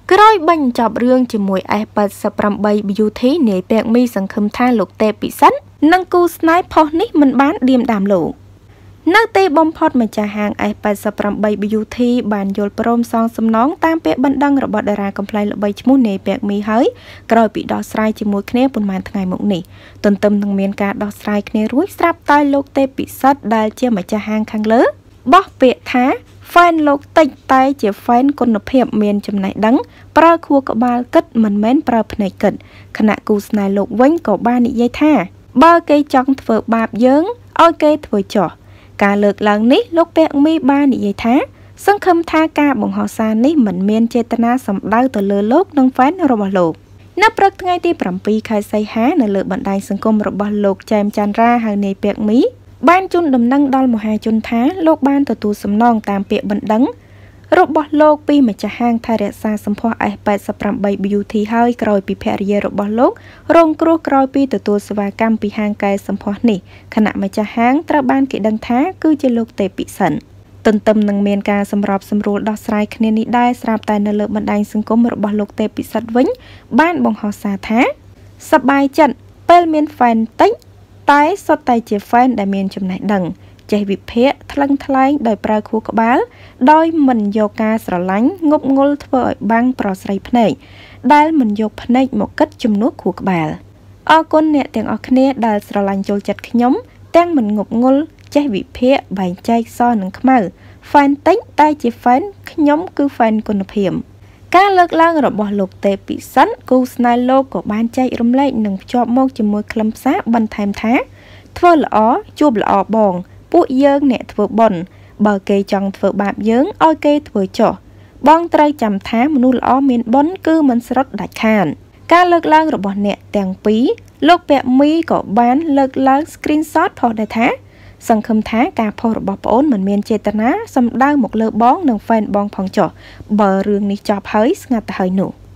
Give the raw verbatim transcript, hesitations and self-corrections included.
ក្រោយបាញ់ចប់រឿងជាមួយអេសប៉ាត់សិបប្រាំបី Beauty នាយពាក់មីសង្ឃឹមថាលោកទេពពិសិដ្ឋនិងគូស្នេហ៍ផុសនេះមិនបានឌៀមដាមលោកនៅទីបំផុតម្ចាស់ហាង អេសប៉ាត់សិបប្រាំបី Beauty បានយល់ព្រមសងសំណងតាមពាក្យបណ្ដឹងរបស់តារាកំប្លែងល្បីឈ្មោះនាយពាក់មីហើយក្រោយពីដោះស្រាយជាមួយគ្នាប៉ុន្មានថ្ងៃមកនេះទន្ទឹមនឹងមានការដោះស្រាយគ្នារួចស្រាប់តែលោកទេពពិសិដ្ឋដែលជាម្ចាស់ហាងខាងលើបោះពាក្យថាFan លោកតិចតែជា fan គុណភាពមានចំណេះដឹងប្រើខួរក្បាលគិតមិនមែនប្រើភ្នែកគិតខណៈគូស្នេហ៍លោកវិញក៏បាននិយាយថាបើគេចង់ធ្វើបាបយើងឲ្យគេធ្វើចោះការលើកឡើងនេះលោកពាក់មីបាននិយាយថាសង្ឃឹមថាការបង្ហោះសារនេះមិនមានចេតនាសម្ដៅទៅលើលោកនិង fan របស់លោកនៅព្រឹកថ្ងៃទីប្រាំពីរខែសីហានៅលើបណ្ដាញសង្គមរបស់លោកចែមច័ន្ទរាហៅនាយពាក់មីបានជូនដំណឹងដល់មហាជនថាលោកបានទទួលសំណងតាមពាក្យបណ្ដឹងរបស់លោកពីម្ចាស់ហាងថែរក្សាសម្ផស្ស អេសប៉ាត់សិបប្រាំបី Beauty ហើយក្រោយពីភរិយារបស់លោករងគ្រោះក្រោយពីទទួលសេវាកម្មពីហាងកែសម្ផស្សនេះខណៈម្ចាស់ហាងត្រូវបានគេដឹងថាគឺជាលោកទេពពិសិដ្ឋទន្ទឹមនឹងមានការសម្របសម្រួលដោះស្រាយគ្នានេះដែរស្រាប់តែនៅលើបណ្ដាញសង្គមរបស់លោកទេពពិសិដ្ឋវិញបានបង្ហោះសារថាសប្បាយចិត្តពេលមាន fan តិចតែសុទ្ធតែជា fan ដែលមានចំណេះដឹងចេះវិភាគថ្លឹងថ្លែងដោយប្រើខួរក្បាលដោយមិនយកការស្រឡាញ់ងប់ងល់ធ្វើឲ្យបាំងប្រស្រីភ្នែកដែលមិនយកភ្នែកមកគិតជំនួសខួរក្បាលអរគុណអ្នកទាំងអស់គ្នាដែលស្រឡាញ់ចូលចិត្តខ្ញុំទាំងមិនងប់ងល់ចេះវិភាគបែងចែកសនិងខ្មៅ fan តិចតែជា fan ខ្ញុំគឺ fan គុណភាពការលើកឡើងរបស់លោកទេពពិសិដ្ឋគូស្នេហ៍លោកក៏បានចែករំលែកនិងភ្ជាប់មកជាមួយខ្លឹមសារបន្ថែមថាធ្វើល្អជួបល្អបងពួកយើងអ្នកធ្វើបុណ្យបើគេចង់ធ្វើបាបយើងឲ្យគេធ្វើចោះបងត្រូវចាំថាមនុស្សល្អមានបុណ្យគឺមិនស្រុតដាច់ខាតការលើកឡើងរបស់អ្នកទាំងពីរលោកពាក់មីក៏បានលើកឡើង screenshot ផុសដែរថាសង្ឃឹមថាការផុសរបស់ប្អូនមិនមានចេតនាសំដៅមកលើបងនិង fan បងផងចុះបើរឿងនេះចប់ហើយស្ងាត់ទៅហើយនោះ